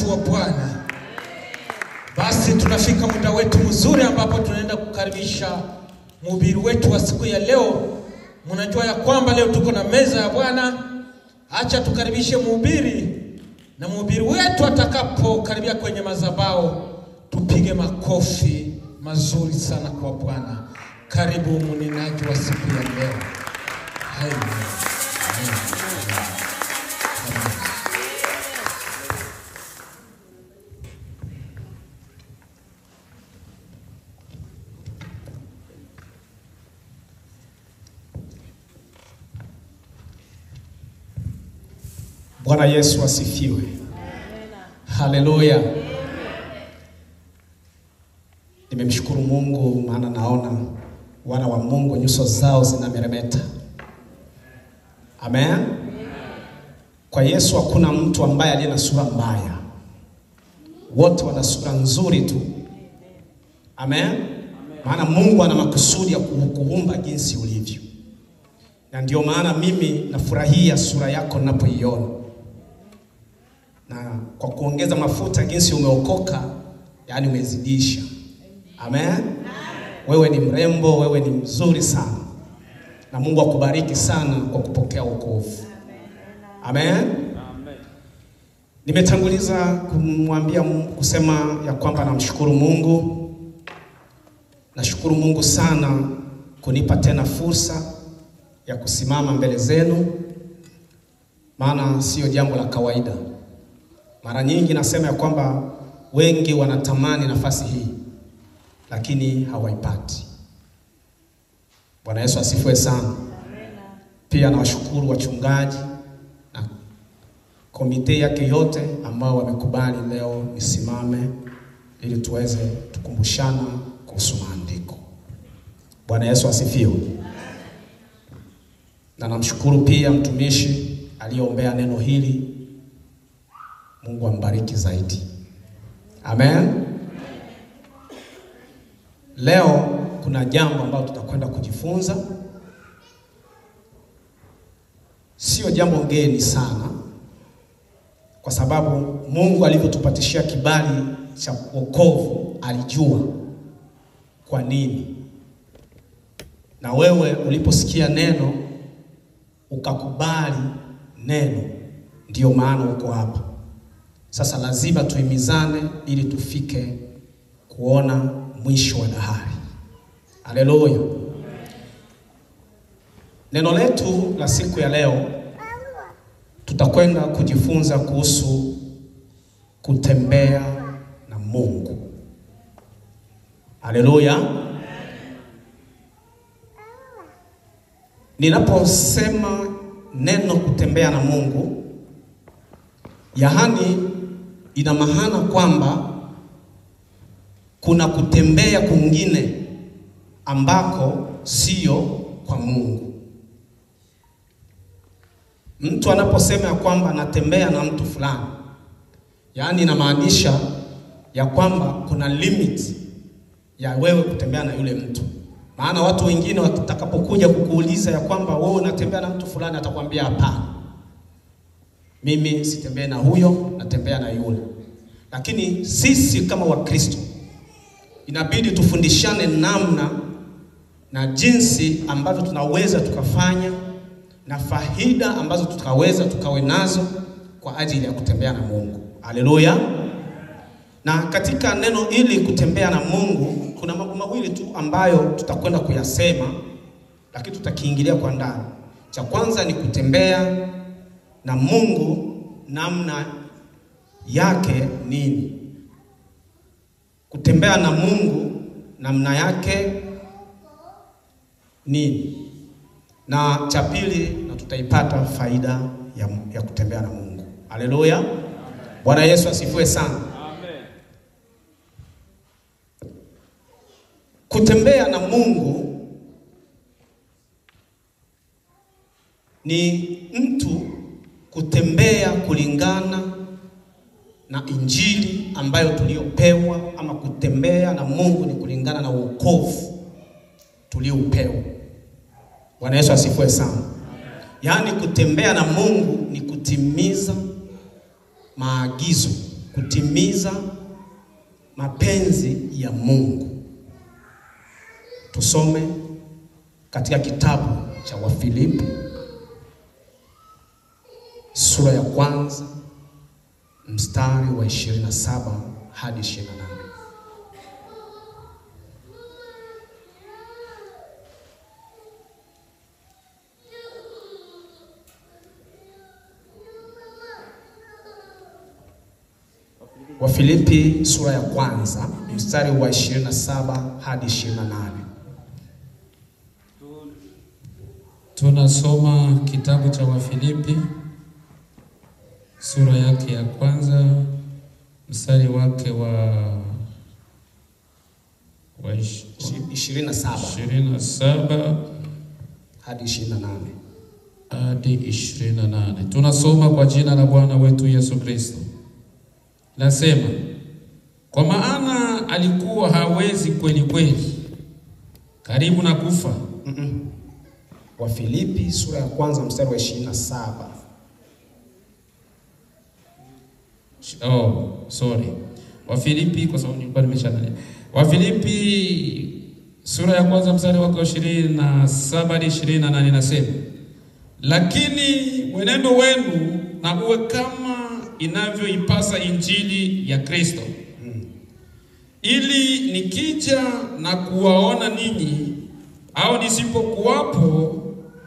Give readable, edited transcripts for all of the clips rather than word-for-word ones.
watu wa Bwana. Basi tunafika muda wetu mzuri ambapo tunaenda kukaribisha mhubiri wetu wa siku ya leo. Mnajua ya kwamba leo tuko na meza ya Bwana. Acha tukaribishe mhubiri, na mhubiri wetu atakapokaribia kwenye madhabahu tupige makofi mazuri sana kwa Bwana. Karibu mnenaji wa siku ya leo. Amen. Bwana Yesu asifiwe. Haleluya. Nimemshukuru Mungu maana naona wana wa Mungu nyuso zao zinameremeta. Amen. Kwa Yesu hakuna mtu ambaye aliye na sura mbaya. Wote wana sura nzuri tu. Amen. Maana Mungu ana makusudi ya kukuumba jinsi ulivyo. Na ndio maana mimi nafurahia sura yako ninapoiona. Na kwa kuongeza mafuta jinsi umeokoka, yani umezidisha. Amen. Wewe ni mrembo, wewe ni mzuri sana. Na Mungu akubariki sana kwa kupokea wokovu. Amen. Nimetanguliza kumwambia kusema ya kwamba namshukuru Mungu. Nashukuru Mungu sana kunipa tena fursa ya kusimama mbele zenu. Maana sio jambo la kawaida. Mara nyingi nasema ya kwamba wengi wanatamani nafasi hii lakini hawaipati. Bwana Yesu asifiwe sana. Pia nawashukuru wachungaji na komite yake yote ambao wamekubali leo nisimame ili tuweze tukumbushana kuhusu maandiko. Bwana Yesu asifiwe. Na namshukuru pia mtumishi aliyoombea neno hili. Mungu ambariki zaidi. Amen. Leo kuna jambo ambalo tutakwenda kujifunza. Sio jambo geni sana, kwa sababu Mungu alivyotupatishia kibali cha wokovu alijua kwa nini. Na wewe uliposikia neno ukakubali neno, ndio maana uko hapa. Sasa lazima tuhimizane ili tufike kuona mwisho wa dahari. Haleluya. Neno letu la siku ya leo tutakwenda kujifunza kuhusu kutembea na Mungu. Haleluya. Ninaposema neno kutembea na Mungu, yaani ina maana kwamba kuna kutembea kwingine ambako sio kwa Mungu. Mtu anaposema ya kwamba anatembea na mtu fulani, yaani inamaanisha ya kwamba kuna limit ya wewe kutembea na yule mtu. Maana watu wengine watakapokuja kukuuliza ya kwamba wewe unatembea na mtu fulani, atakwambia hapana, mimi sitembea na huyo, natembea na yule. Lakini sisi kama Wakristo inabidi tufundishane namna na jinsi ambavyo tunaweza tukafanya na faida ambazo tukaweza tukawe nazo kwa ajili ya kutembea na Mungu. Haleluya. Na katika neno ili kutembea na Mungu kuna mambo mawili tu ambayo tutakwenda kuyasema, lakini tutakiingilia kwa ndani. Cha kwanza ni kutembea na Mungu namna yake nini? Kutembea na Mungu namna yake nini? Na cha pili, na tutaipata faida ya kutembea na Mungu. Haleluya. Bwana Yesu asifiwe sana. Amen. Kutembea na Mungu ni mtu kutembea kulingana na injili ambayo tuliopewa, ama kutembea na Mungu ni kulingana na wokovu tuliopewa. Bwana Yesu asifiwe sana. Yaani kutembea na Mungu ni kutimiza maagizo kutimiza mapenzi ya Mungu. Tusome katika kitabu cha Wafilipi sura ya 1 mstari wa 27 hadi 28. Wafilipi sura ya 1 mstari wa 27 hadi 28. Tunasoma kitabu cha Wafilipi sura yake ya 1 mstari wake wa 27 hadi 28. hadi 28. Tunasoma kwa jina la Bwana wetu Yesu Kristo. Nasema, kwa maana alikuwa hawezi kweli kweli, karibu na kufa. Wafilipi sura ya 1 mstari wa 27. Wafilipi, kwa sababu nilikuwa nimeshanalia. Wafilipi sura ya 1 mstari wa 27 hadi 28 nasema, lakini mwenendo wenu na uwe kama inavyoipasa injili ya Kristo, ili nikija na kuwaona ninyi au nisipokuwapo,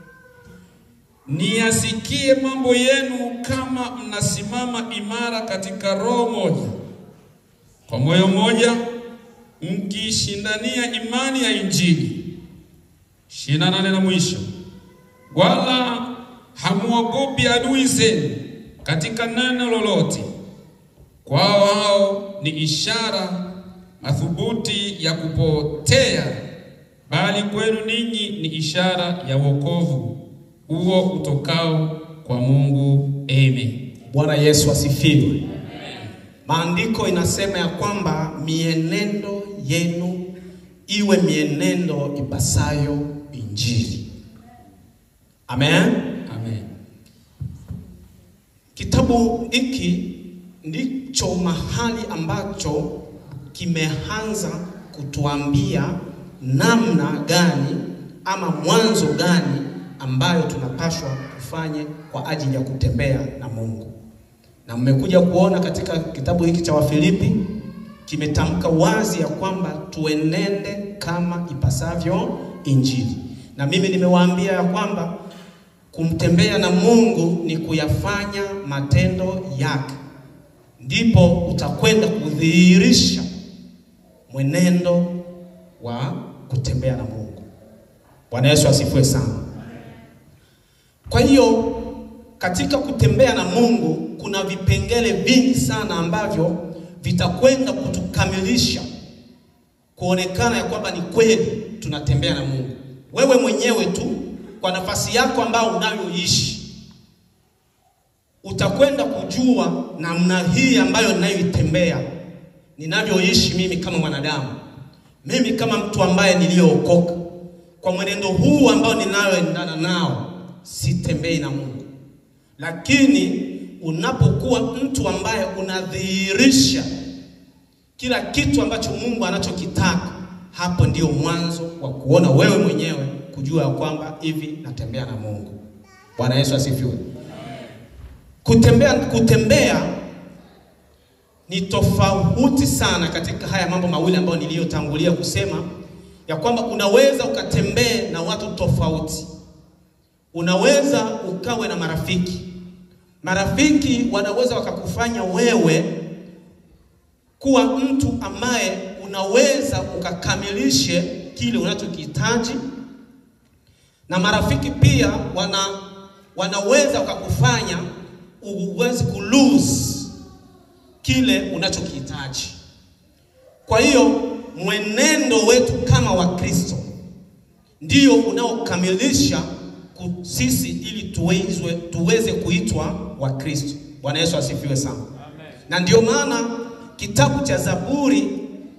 niasikie mambo yenu kama mnasimama imara katika roho moja, kwa moyo mmoja, mkishindania imani ya injili. 28 na mwisho, wala hamuogopi adui zenu katika neno lolote. Kwao hao ni ishara madhubuti ya kupotea, bali kwenu ninyi ni ishara ya wokovu huo utokao kwa Mungu. Amen. Bwana Yesu asifiwe. Maandiko inasema ya kwamba mienendo yenu iwe mienendo ipasayo injili. Amen. Amen. Kitabu hiki ndicho mahali ambacho kimeanza kutuambia namna gani ama mwanzo gani ambayo tunapaswa kufanya kwa ajili ya kutembea na Mungu. Na mmekuja kuona katika kitabu hiki cha Wafilipi kimetamka wazi ya kwamba tuenende kama ipasavyo injili. Na mimi nimewaambia ya kwamba kumtembea na Mungu ni kuyafanya matendo yake, ndipo utakwenda kudhihirisha mwenendo wa kutembea na Mungu. Bwana Yesu asifiwe sana. Kwa hiyo katika kutembea na Mungu kuna vipengele vingi sana ambavyo vitakwenda kutukamilisha kuonekana ya kwamba ni kweli tunatembea na Mungu. Wewe mwenyewe tu kwa nafasi yako ambayo unayoishi utakwenda kujua namna hii ambayo ninayoitembea, ninavyoishi mimi kama mwanadamu, mimi kama mtu ambaye niliyookoka, kwa mwenendo huu ambao ninayoendana nao sitembei na Mungu. Lakini unapokuwa mtu ambaye unadhihirisha kila kitu ambacho Mungu anachokitaka, hapo ndio mwanzo wa kuona wewe mwenyewe kujua ya kwamba hivi natembea na Mungu. Bwana Yesu asifiwe. Kutembea ni tofauti sana katika haya mambo mawili ambayo niliyotangulia kusema, ya kwamba unaweza ukatembee na watu tofauti. Unaweza ukawe na marafiki. Marafiki wanaweza wakakufanya wewe kuwa mtu ambaye unaweza ukakamilishe kile unachokihitaji, na marafiki pia wanaweza wakakufanya uweze kulose kile unachokihitaji. Kwa hiyo mwenendo wetu kama Wakristo ndio unaokamilisha sisi ili tuweze kuitwa Wakristo. Bwana Yesu asifiwe sana. Amen. Na ndio maana kitabu cha Zaburi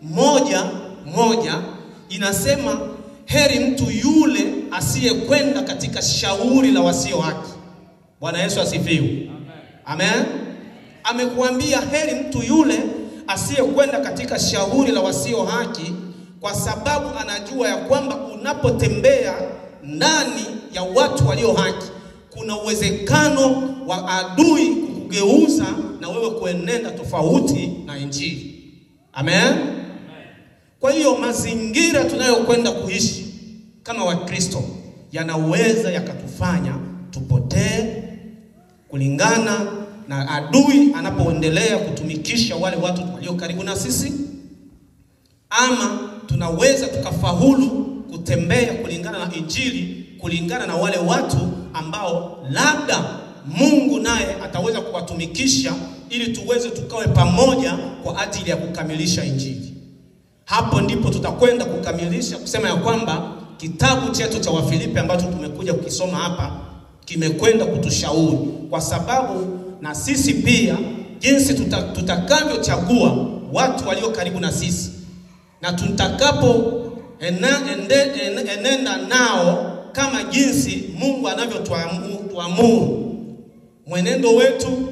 1:1 inasema, heri mtu yule asiyekwenda katika shauri la wasio haki. Bwana Yesu asifiwe. Amen. Amen. Amekuambia heri mtu yule asiyekwenda katika shauri la wasio haki, kwa sababu anajua ya kwamba unapotembea ndani ya watu walio haki, kuna uwezekano wa adui kukugeuza na wewe kuenenda tofauti na Injili. Amen. Kwa hiyo mazingira tunayokwenda kuishi kama Wakristo yanaweza yakatufanya tupotee kulingana na adui anapoendelea kutumikisha wale watu walio karibu na sisi, ama tunaweza tukafaulu kutembea kulingana na Injili, kulingana na wale watu ambao labda Mungu naye ataweza kuwatumikisha ili tuweze tukawe pamoja kwa ajili ya kukamilisha Injili. Hapo ndipo tutakwenda kukamilisha kusema ya kwamba kitabu chetu cha Wafilipi ambacho tumekuja kukisoma hapa kimekwenda kutushauri, kwa sababu na sisi pia jinsi tutakavyochagua watu walio karibu na sisi na tutakapo enenda nao kama jinsi Mungu anavyotuamuru, mwenendo wetu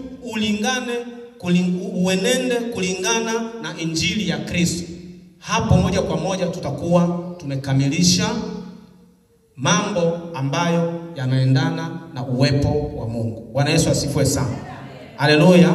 uenende kulingana na Injili ya Kristo. Hapo moja kwa moja tutakuwa tumekamilisha mambo ambayo yanaendana na uwepo wa Mungu. Bwana Yesu asifiwe sana. Haleluya.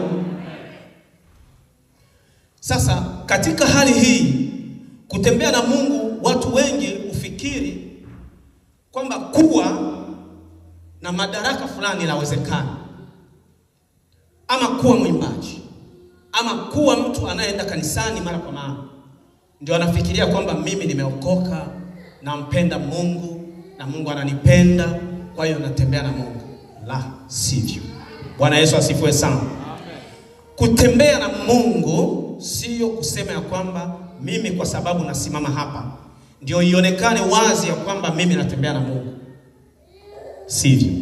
Sasa katika hali hii kutembea na Mungu, watu wengi ufikiri kwamba kuwa na madaraka fulani inawezekana, ama kuwa mwimbaji, ama kuwa mtu anayeenda kanisani mara kwa mara, ndio anafikiria kwamba mimi nimeokoka, nampenda Mungu na Mungu ananipenda, kwa hiyo natembea na Mungu. La sivyo. Bwana Yesu asifiwe sana. Kutembea na Mungu sio kusema ya kwamba mimi kwa sababu nasimama hapa ndio ionekane wazi ya kwamba mimi natembea na Mungu. Sivyo.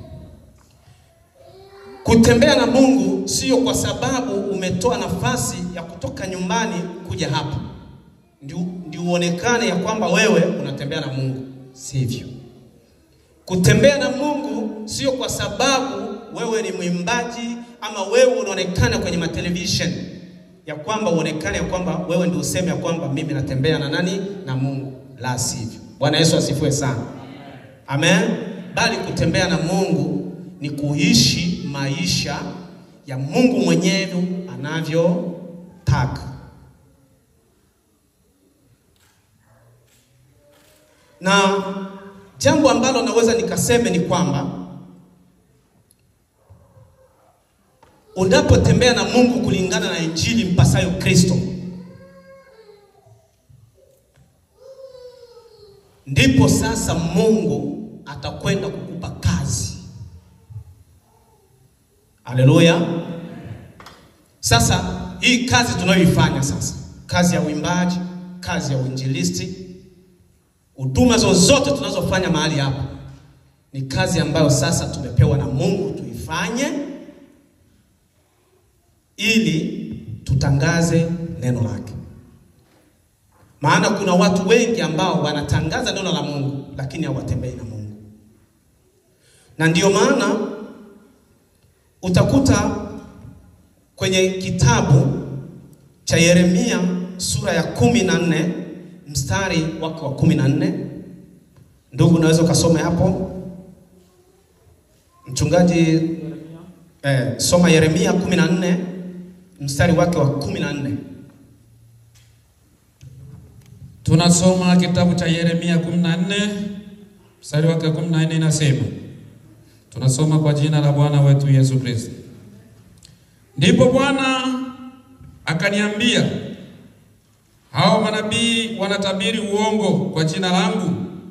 Kutembea na Mungu sio kwa sababu umetoa nafasi ya kutoka nyumbani kuja hapa ndio uonekane ya kwamba wewe unatembea na Mungu. Sivyo. Kutembea na Mungu sio kwa sababu wewe ni mwimbaji ama wewe unaonekana kwenye television ya kwamba uonekane ya kwamba wewe ndio useme ya kwamba mimi natembea na nani? Na Mungu. La sivyo. Bwana Yesu asifiwe sana. Amen. Bali kutembea na Mungu ni kuishi maisha ya Mungu mwenyewe anavyotaka. Na jambo ambalo naweza nikaseme ni kwamba unapotembea na Mungu kulingana na Injili mpasayo Kristo, ndipo sasa Mungu atakwenda kukupa kazi. Haleluya. Sasa hii kazi tunayoifanya sasa, kazi ya uimbaji, kazi ya uinjilisti, huduma zozote tunazofanya mahali hapa, ni kazi ambayo sasa tumepewa na Mungu tuifanye ili tutangaze neno lake. Maana kuna watu wengi ambao wanatangaza neno la Mungu lakini hawatembei na Mungu. Na ndio maana utakuta kwenye kitabu cha Yeremia sura ya 14 mstari wake wa 14. Ndugu unaweza kusoma hapo? Mchungaji soma Yeremia 14 mstari wake wa 14. Tunasoma kitabu cha Yeremia 14 mstari wake wa 14, inasema, tunasoma kwa jina la Bwana wetu Yesu Kristo. Ndipo Bwana akaniambia, hao manabii wanatabiri uongo kwa jina langu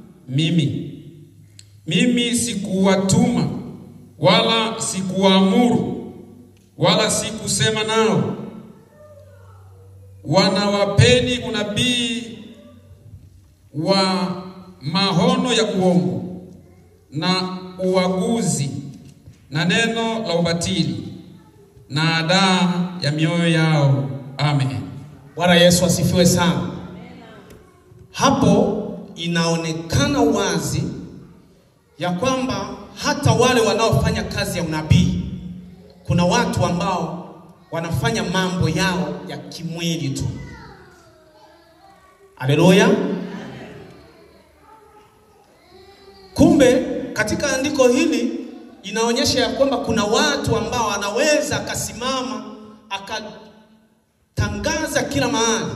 mimi sikuwatuma wala sikuamuru wala sikusema nao. Wanawapeni unabii wa mahono ya uongo na uaguzi na neno la ubatili na adaa ya mioyo yao. Amen. Bwana Yesu asifiwe sana. Hapo inaonekana wazi ya kwamba hata wale wanaofanya kazi ya unabii, kuna watu ambao wanafanya mambo yao ya kimwili tu. Haleluya. Kumbe katika andiko hili inaonyesha ya kwamba kuna watu ambao wanaweza akasimama akatangaza kila mahali,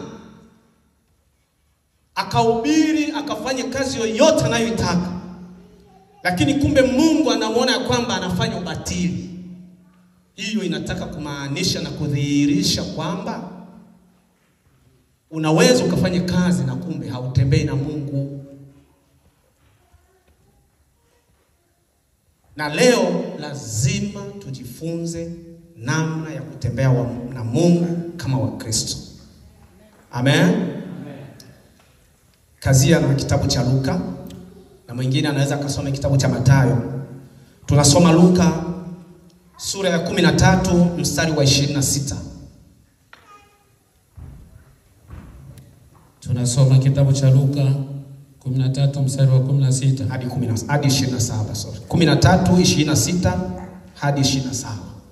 akahubiri, akafanya kazi yoyote anayoitaka, lakini kumbe Mungu anamuona ya kwamba anafanya ubatili. Hiyo inataka kumaanisha na kudhihirisha kwamba unaweza ukafanya kazi na kumbe hautembei na Mungu. Na leo lazima tujifunze namna ya kutembea na Mungu kama Wakristo. Amen. Kazia na kitabu cha Luka, na mwingine anaweza akasoma kitabu cha Mathayo. Tunasoma Luka sura ya 13 mstari wa 26. Tunasoma kitabu cha Luka 13 mstari wa 16 hadi 27, sorry. 13:26 hadi 27.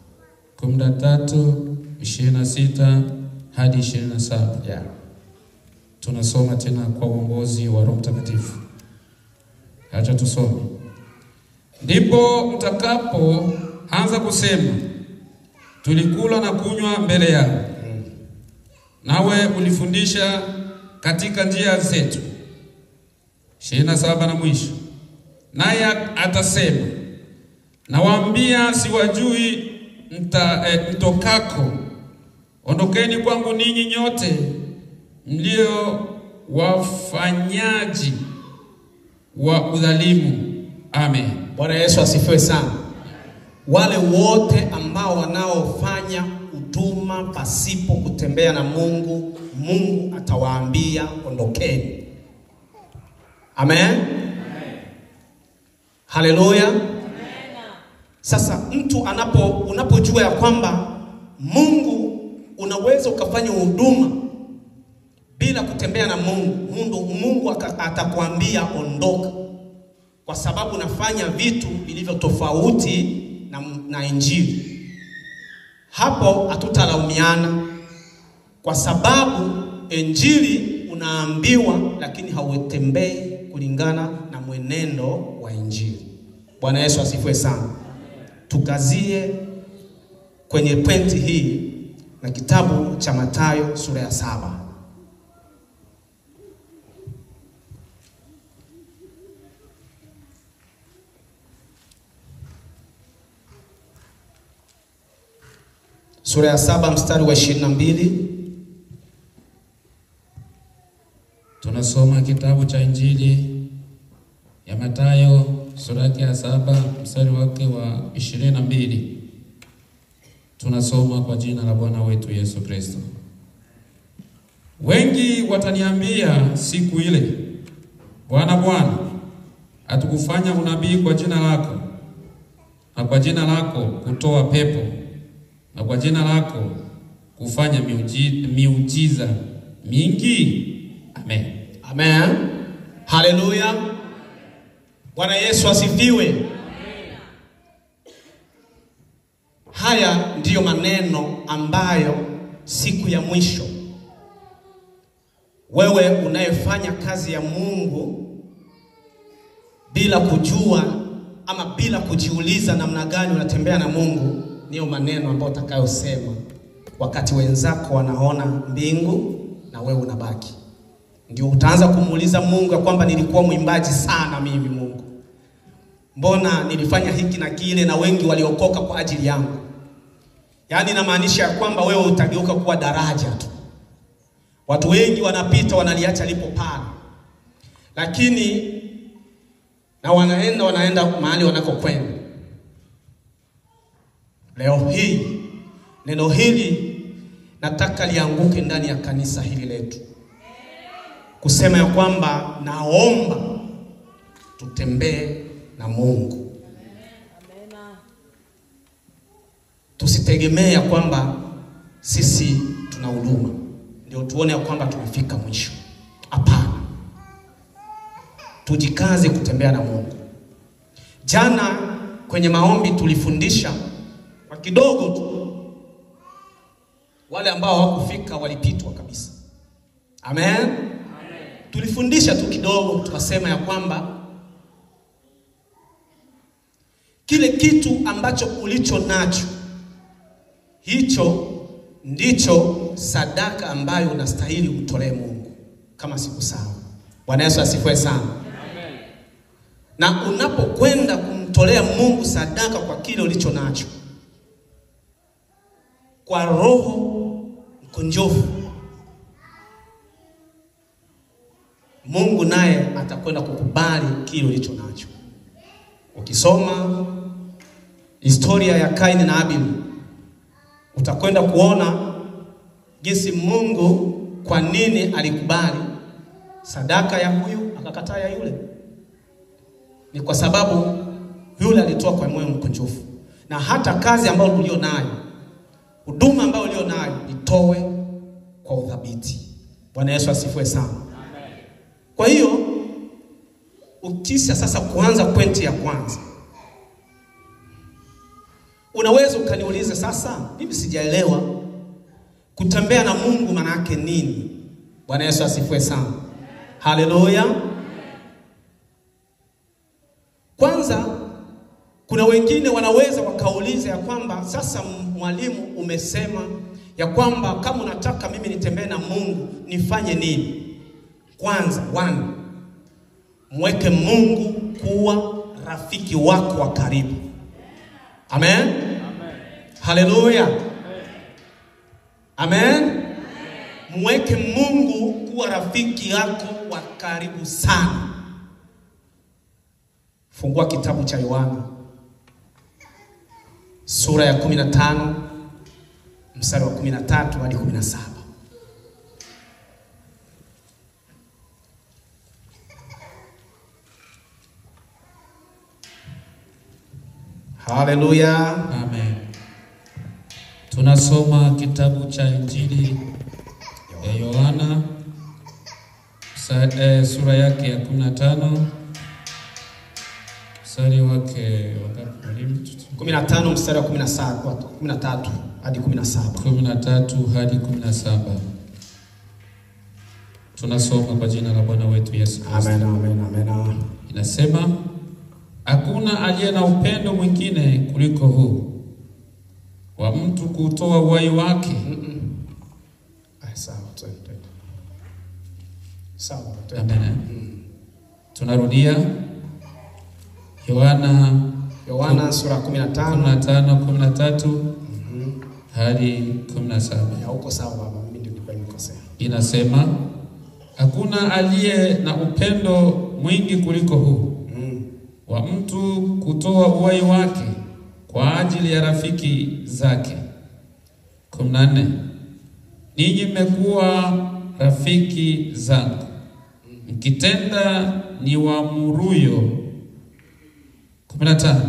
13:26 hadi 27. Yeah. Tunasoma tena kwa uongozi wa Roho Mtakatifu. Acha tusome. Ndipo mtakapo anza kusema, tulikula na kunywa mbele yako, nawe ulifundisha katika njia zetu. 27 na mwisho. Naye atasema, nawaambia siwajui mtokako. Ondokeni kwangu ninyi nyote mlio wafanyaji wa udhalimu. Amen. Bwana Yesu asifiwe sana. Wale wote ambao wanaofanya huduma pasipo kutembea na Mungu, Mungu atawaambia ondokeni. Amen. Haleluya. Sasa mtu unapojua ya kwamba Mungu unaweza ukafanya huduma bila kutembea na Mungu atakwambia ondoka, kwa sababu unafanya vitu vilivyo tofauti na Injili. Hapo hatutalaumiana, kwa sababu Injili unaambiwa, lakini hauetembei kulingana na mwenendo wa Injili. Bwana Yesu asifiwe sana. Tukazie kwenye pointi hii na kitabu cha Mathayo sura ya 7. Sura ya 7 mstari wa 22. Tunasoma kitabu cha Injili ya Mathayo sura ya 7 mstari wake wa 22. Tunasoma kwa jina la Bwana wetu Yesu Kristo. Wengi wataniambia siku ile, Bwana, Bwana, hatukufanya unabii kwa jina lako, na kwa jina lako kutoa pepo, na kwa jina lako kufanya miujiza mingi? Amen. Amen. Haleluya. Bwana Yesu asifiwe. Haya ndiyo maneno ambayo siku ya mwisho wewe unayefanya kazi ya Mungu bila kujua ama bila kujiuliza namna gani unatembea na Mungu, niyo maneno ambayo utakayosema wakati wenzako wanaona mbingu na wewe unabaki. Ndio utaanza kumuuliza Mungu ya kwamba nilikuwa mwimbaji sana mimi, Mungu, mbona nilifanya hiki na kile na wengi waliokoka kwa ajili yangu? Yaani inamaanisha ya kwamba wewe utageuka kuwa daraja tu. Watu wengi wanapita wanaliacha lipo pale, lakini na wanaenda mahali wanakokwenda. Leo hii neno hili nataka lianguke ndani ya kanisa hili letu, kusema ya kwamba naomba tutembee na Mungu. Tusitegemea kwamba sisi tuna huduma ndio tuone ya kwamba tumefika mwisho. Hapana. Tujikaze kutembea na Mungu. Jana kwenye maombi tulifundisha kwa kidogo tu Wale ambao hawakufika walipitwa kabisa. Amen. Tulifundisha tu kidogo, tukasema ya kwamba kile kitu ambacho ulicho nacho, hicho ndicho sadaka ambayo unastahili utolee Mungu kama siku sawa. Bwana Yesu asifiwe sana. Amen. Na unapokwenda kumtolea Mungu sadaka kwa kile ulicho nacho, kwa roho mkunjufu, Mungu naye atakwenda kukubali kile ulicho nacho. Ukisoma historia ya Kaini na Abili, utakwenda kuona jinsi Mungu kwa nini alikubali sadaka ya huyu akakataa ya yule. Ni kwa sababu yule alitoa kwa moyo mkunjufu. Na hata kazi ambayo ulio nayo, huduma ambayo ulio nayo, itoe kwa udhabiti. Bwana Yesu asifiwe sana. Kwa hiyo ukisha sasa kuanza pointi ya kwanza, unaweza ukaniuliza sasa, mimi sijaelewa kutembea na Mungu maana yake nini? Bwana Yesu asifiwe sana. Haleluya. Kwanza kuna wengine wanaweza wakauliza ya kwamba sasa mwalimu umesema ya kwamba kama unataka mimi nitembee na Mungu nifanye nini? Kwanza, mweke Mungu kuwa rafiki wako wa karibu. Amen. Amen. Haleluya. Amen. Amen. Mweke Mungu kuwa rafiki yako wa karibu sana. Fungua kitabu cha Yohana sura ya 15 mstari wa 13 hadi 17. Haleluya. Amen. Tunasoma kitabu cha Injili ya Yohana sura yake ya 15 mstari wake wangapi mwalimu? 15 mstari wa 13 hadi 17. 13 hadi 17. Tunasoma kwa jina la Bwana wetu Yesu Kristo. Amen, amen, amen. Inasema, hakuna aliye na upendo mwingine kuliko huu, wa mtu kutoa uhai wake. Sawa. Amen. Tunarudia Yohana sura 15:13 hadi 17. Ya uko sawa baba, mimi ndio nimekosea. Inasema, hakuna aliye na upendo mwingi kuliko huu, wa mtu kutoa uhai wake kwa ajili ya rafiki zake. 14. Ninyi mmekuwa rafiki zangu mkitenda niwaamuruyo. 15.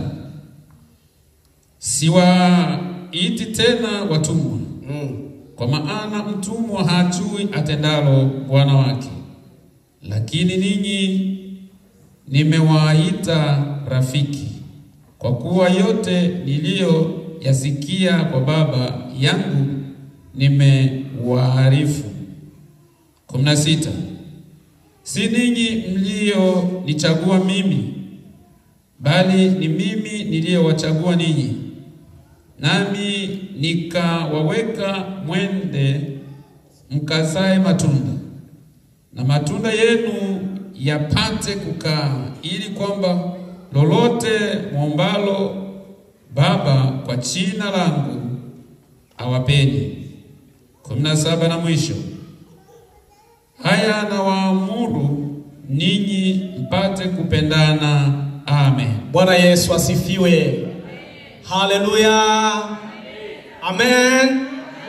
Siwaiti tena watumwa, kwa maana mtumwa hajui atendalo bwana wake, lakini ninyi nimewaita rafiki, kwa kuwa yote niliyoyasikia kwa Baba yangu nimewaarifu. 16. Si ninyi mlionichagua mimi, bali ni mimi niliyowachagua ninyi, nami nikawaweka mwende mkazae matunda, na matunda yenu yapate kukaa, ili kwamba lolote mwombalo Baba kwa jina langu awapeni. 17 na mwisho. Haya nawaamuru ninyi mpate kupendana. Amen. Bwana Yesu asifiwe. Haleluya. Amen.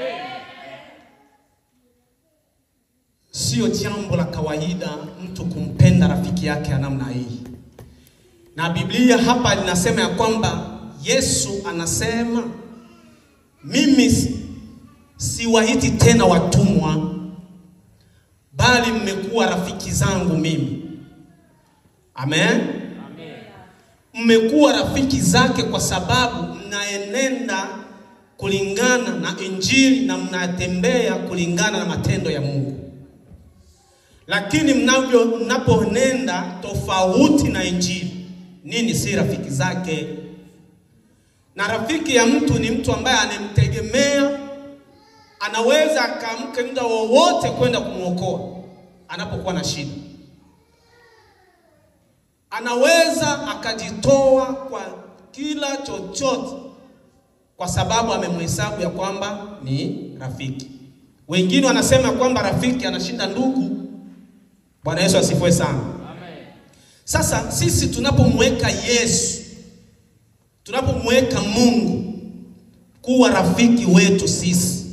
Sio jambo la kawaida mtu kumpenda rafiki yake ya namna hii. Na Biblia hapa linasema ya kwamba Yesu anasema, mimi siwaiti tena watumwa, bali mmekuwa rafiki zangu mimi. Amen. Mmekuwa rafiki zake kwa sababu mnaenenda kulingana na Injili na mnatembea kulingana na matendo ya Mungu. Lakini mnaponenda tofauti na Injili, nini si rafiki zake? Na rafiki ya mtu ni mtu ambaye anemtegemea, anaweza akamke muda wowote kwenda kumuokoa anapokuwa na shida. Anaweza akajitoa kwa kila chochote kwa sababu amemhesabu ya kwamba ni rafiki. Wengine wanasema kwamba rafiki anashinda ndugu. Bwana Yesu asifiwe sana. Amen. Sasa sisi tunapomweka Yesu, tunapomweka Mungu kuwa rafiki wetu sisi,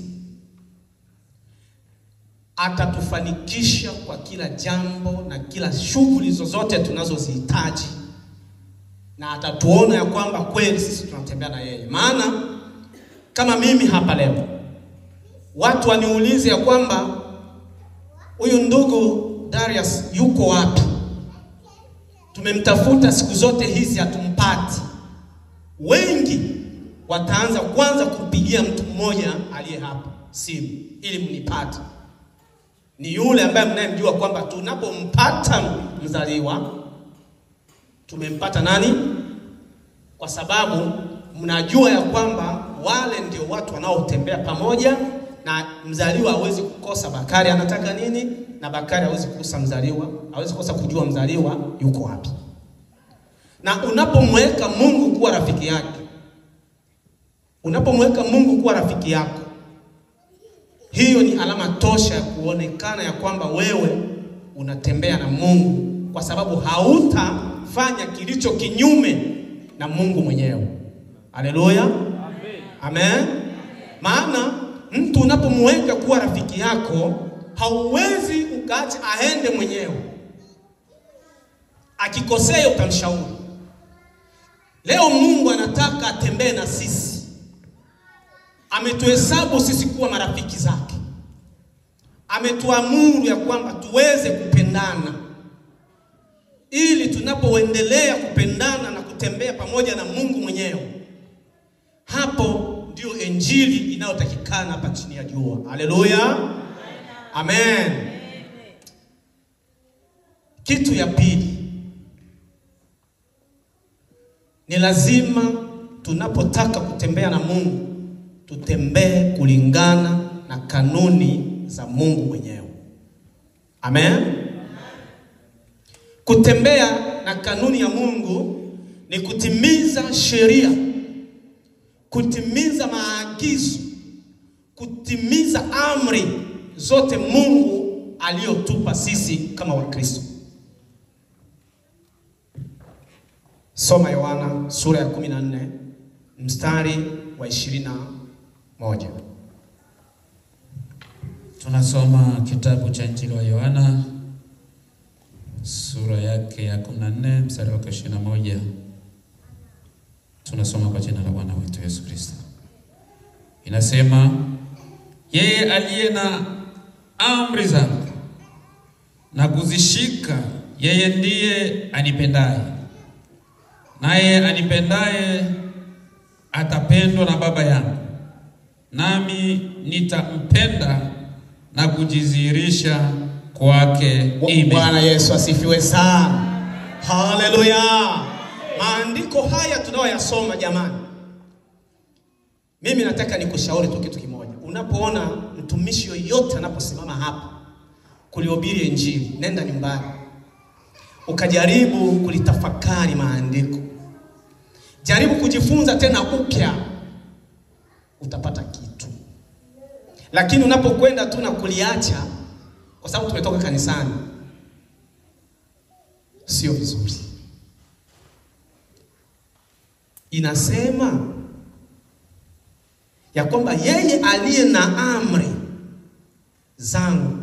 atatufanikisha kwa kila jambo na kila shughuli zozote tunazozihitaji, na atatuona ya kwamba kweli sisi tunatembea na yeye. Maana kama mimi hapa leo watu waniulize ya kwamba huyu ndugu Darius yuko wapi? Tumemtafuta siku zote hizi hatumpati. Wengi wataanza kwanza kupigia mtu mmoja aliye hapa simu ili mnipate. Ni yule ambaye mnayemjua kwamba tunapompata mzaliwa tumempata nani? Kwa sababu mnajua ya kwamba wale ndio watu wanaotembea pamoja, na mzaliwa hawezi kukosa Bakari anataka nini, na Bakari hawezi kukosa mzaliwa, hawezi kukosa kujua mzaliwa yuko wapi. Na unapomweka Mungu kuwa rafiki yake, unapomweka Mungu kuwa rafiki yako, hiyo ni alama tosha ya kuonekana ya kwamba wewe unatembea na Mungu, kwa sababu hautafanya kilicho kinyume na Mungu mwenyewe. Haleluya. Amen. Amen. Maana mtu unapomweka kuwa rafiki yako, hauwezi ukaacha aende mwenyewe. Akikosea utamshauri. Leo Mungu anataka atembee na sisi. Ametuhesabu sisi kuwa marafiki zake. Ametuamuru ya kwamba tuweze kupendana, ili tunapoendelea kupendana na kutembea pamoja na Mungu mwenyewe, hapo ndio Injili inayotakikana hapa chini ya jua. Haleluya. Amen. Kitu ya pili, ni lazima tunapotaka kutembea na Mungu tutembee kulingana na kanuni za Mungu mwenyewe. Amen. Kutembea na kanuni ya Mungu ni kutimiza sheria, kutimiza maagizo, kutimiza amri zote Mungu aliyotupa sisi kama Wakristo. Soma Yohana sura ya 14 mstari wa 21. Tunasoma kitabu cha Injili wa Yohana sura yake ya 14 mstari wa 21. Tunasoma kwa jina la Bwana wetu Yesu Kristo. Inasema, yeye aliye na amri zangu na kuzishika, yeye ndiye anipendaye. Naye anipendaye atapendwa na Baba yangu, nami nitampenda na kujidhihirisha kwake. Bwana Yesu asifiwe sana. Haleluya. Maandiko haya tunayoyasoma jamani, mimi nataka nikushauri tu kitu kimoja. Unapoona mtumishi yoyote anaposimama hapa kulihubiri Injili, nenda nyumbani ukajaribu kulitafakari maandiko. Jaribu kujifunza tena upya, utapata kitu. Lakini unapokwenda tu na kuliacha kwa sababu tumetoka kanisani, sio vizuri. Inasema ya kwamba yeye aliye na amri zangu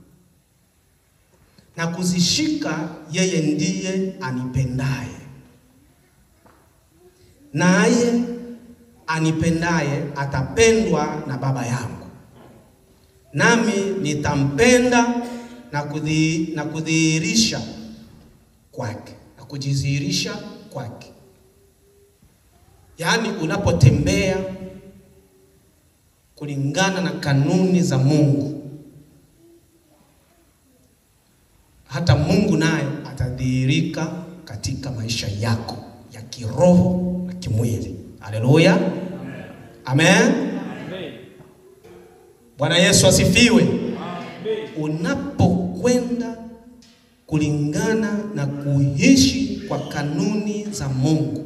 na kuzishika, yeye ndiye anipendaye. Naye anipendaye atapendwa na Baba yangu, nami nitampenda na kudhihirisha kwake, na kujidhihirisha kwake. Yaani unapotembea kulingana na kanuni za Mungu, hata Mungu naye atadhihirika katika maisha yako ya kiroho na kimwili. Haleluya. Amen. Bwana Yesu asifiwe. Unapokwenda kulingana na kuishi kwa kanuni za Mungu,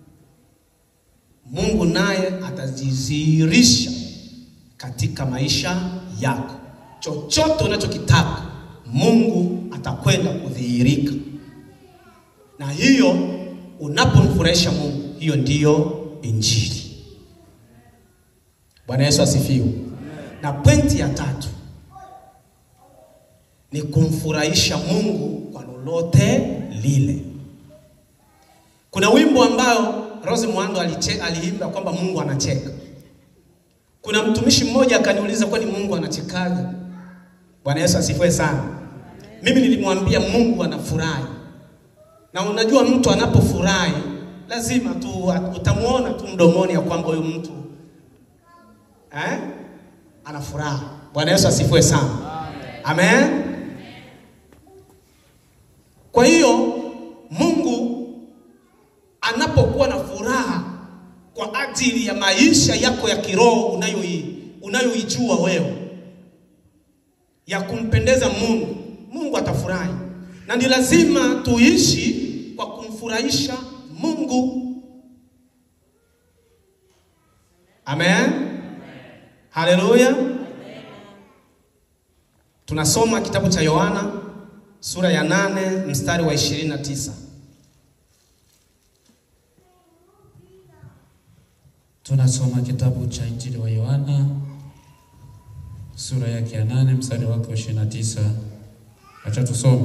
Mungu naye atajidhihirisha katika maisha yako. Chochote unachokitaka, Mungu atakwenda kudhihirika. Na hiyo, unapomfurahisha Mungu, hiyo ndiyo injili. Bwana Yesu asifiwe. Na pointi ya 3 ni kumfurahisha Mungu kwa lolote lile. Kuna wimbo ambao Rose Muhando aliimba kwamba Mungu anacheka. Kuna mtumishi mmoja akaniuliza, kwani Mungu anachekaje? Bwana Yesu asifiwe sana. Mimi nilimwambia Mungu anafurahi. Na unajua mtu anapofurahi lazima tu utamuona tu mdomoni ya kwamba huyu mtu anafurahi. Bwana Yesu asifiwe sana. Amen. Kwa hiyo Mungu anapokuwa na furaha kwa ajili ya maisha yako ya kiroho unayoijua wewe, ya kumpendeza Mungu, Mungu atafurahi. Na ni lazima tuishi kwa kumfurahisha Mungu. Amen. Haleluya. Tunasoma kitabu cha Yohana sura ya 8 mstari wa 29. Tunasoma kitabu cha Injili wa Yohana sura yake ya 8 mstari wake wa 29. Acha tusome.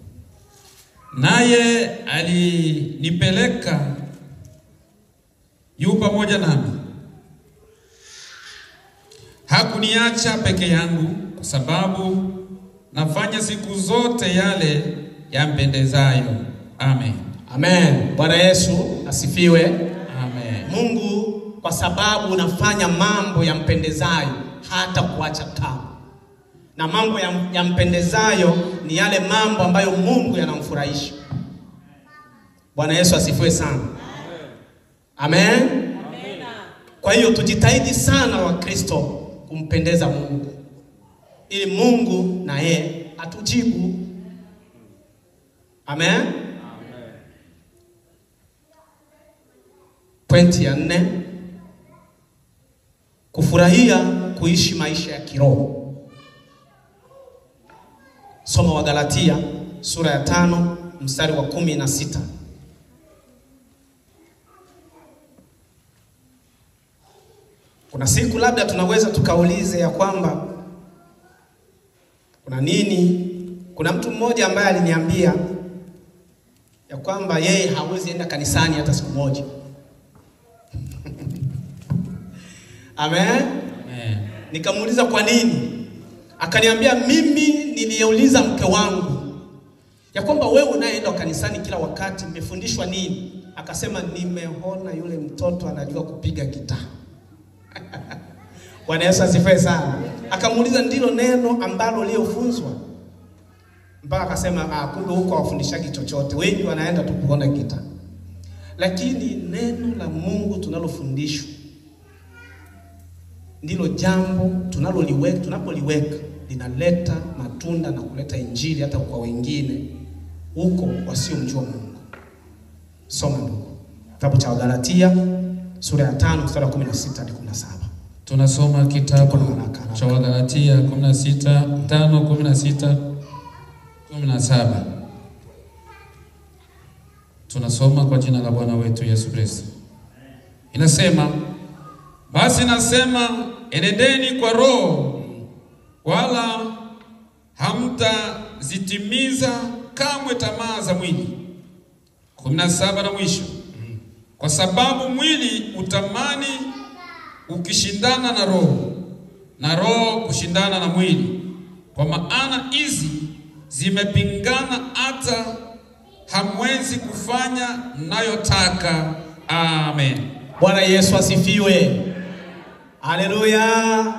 Naye alinipeleka yu pamoja nami. Hakuniacha peke yangu, kwa sababu nafanya siku zote yale yampendezayo. Amen. Amen. Bwana Yesu asifiwe. Amen. Mungu, kwa sababu unafanya mambo yampendezayo, hata kuacha kamwe. Na mambo yampendezayo ni yale mambo ambayo Mungu yanamfurahisha. Bwana Yesu asifiwe sana. Amen. Amen. Kwa hiyo tujitahidi sana wa Kristo kumpendeza Mungu, ili Mungu na yeye atujibu. Amen. Amen. Pointi ya 4, kufurahia kuishi maisha ya kiroho. Soma wa Galatia sura ya 5 mstari wa 16. Kuna siku labda tunaweza tukaulize ya kwamba kuna nini? Kuna mtu mmoja ambaye aliniambia ya kwamba yeye hawezi enda kanisani hata siku moja. Amen. Amen. Nikamuuliza kwa nini? Akaniambia, mimi niliuliza mke wangu ya kwamba wewe unaenda kanisani kila wakati, umefundishwa nini? Akasema, nimeona yule mtoto anajua kupiga gitaa. Bwana Yesu asifiwe sana. Akamuuliza, ndilo neno ambalo uliofunzwa? Mpaka akasema, kumbe huko hawafundishaki chochote, wengi wanaenda tu kuona gitaa. Lakini neno la Mungu tunalofundishwa ndilo jambo tunapoliweka linaleta matunda na kuleta injili hata kwa wengine huko wasiomjua Mungu. Soma ndugu. Kitabu cha Galatia sura ya 5 mstari wa 16 hadi 17. Tunasoma kitabu cha Galatia 5:16-17. Tunasoma kwa jina la Bwana wetu Yesu Kristo. Inasema, basi nasema enendeni kwa Roho, wala hamtazitimiza kamwe tamaa za mwili. 17 na mwisho. Kwa sababu mwili utamani ukishindana na roho, na roho kushindana na mwili. Kwa maana hizi zimepingana, hata hamwezi kufanya mnayotaka. Amen. Bwana Yesu asifiwe. Haleluya.